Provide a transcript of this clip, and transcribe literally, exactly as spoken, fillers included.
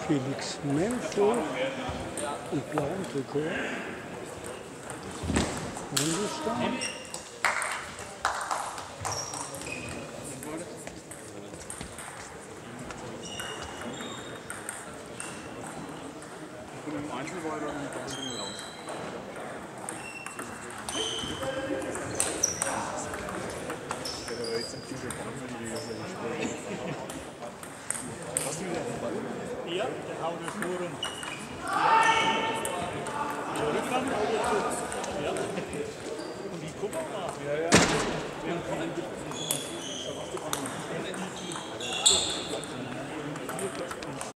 Felix Menzel im blauen Trikot. Bundesstaat. Und im Einzel war er dann im Doppel raus. Der war jetzt ein bisschen Ball gewesen. Hast du wieder den Ball? Ja, der haut das nur rum.